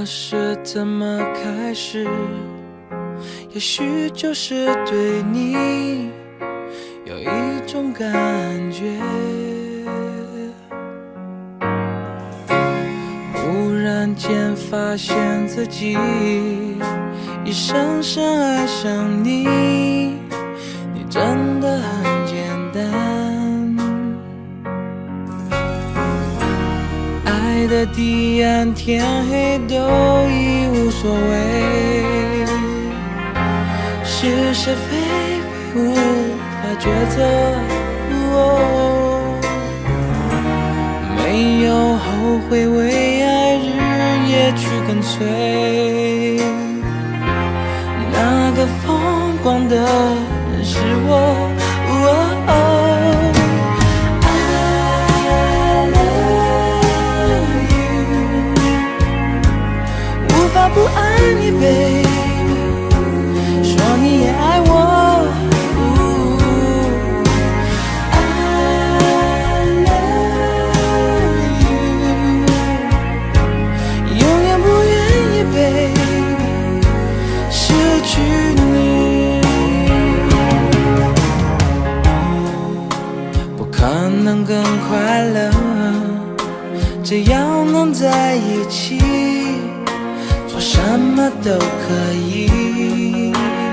是怎么开始？也许就是对你有一种感觉，忽然间发现自己已深深爱上你，你真的很简单。爱的地暗天黑都已无所谓，是是非非无法抉择，没有后悔，为爱日夜去跟随。那个疯狂的人是我。无法不爱你 baby， 说你也爱我。I love you， 永远不愿意 baby 失去你，不可能更快乐，只要能在一起，做什么都可以。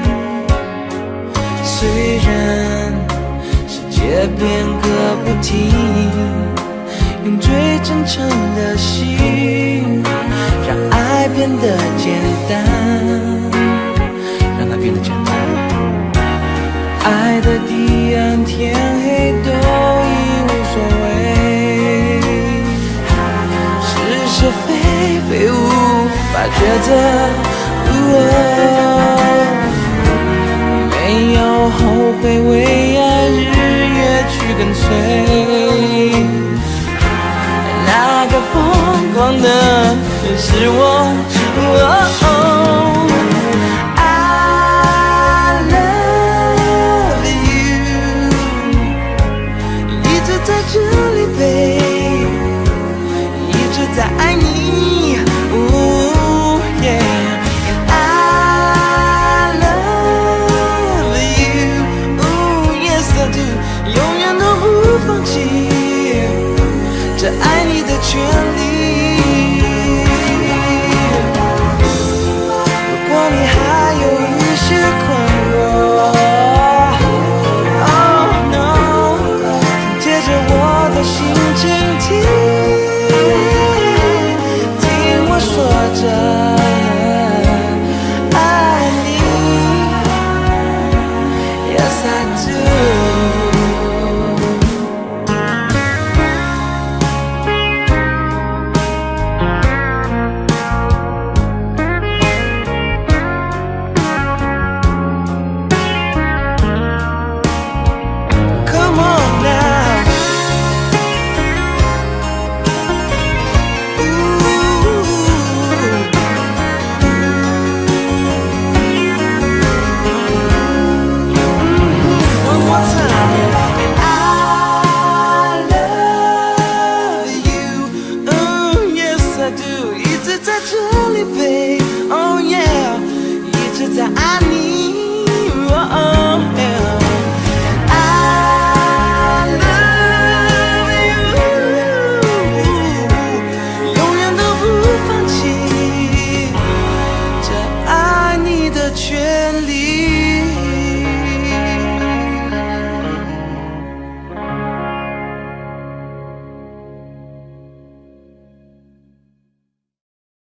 虽然世界变个不停，用最真诚的心，让爱变得简单，让它变得简单。爱的地暗天黑都已无所谓，是是非非无法抉择，没有后悔，为爱日夜去跟随。那个疯狂的人是我。